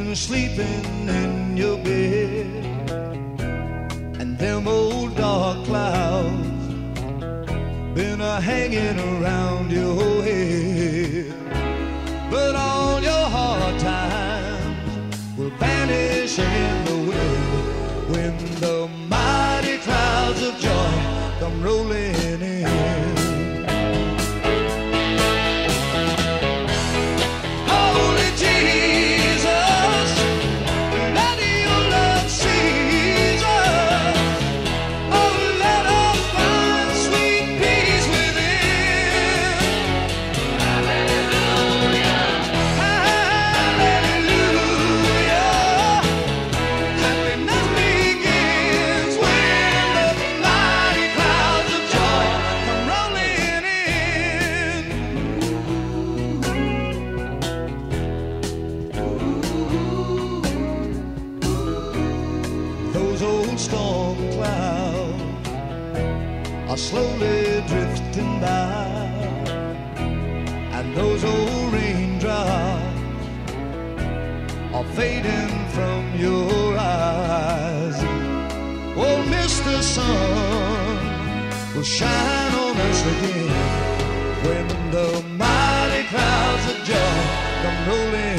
been sleeping in your bed, and them old dark clouds been hanging around your head. But all your hard times will vanish in the wind when the mighty clouds of joy come rolling in. Holy Jesus, let your love seize us. Oh, let us find sweet peace within. Hallelujah, hallelujah. Happiness begins when the mighty clouds of joy come rolling in. Those old storm clouds are slowly drifting by, and those old raindrops are fading from your eyes. Oh, Mr. Sun will shine on us again when the mighty clouds of joy come rolling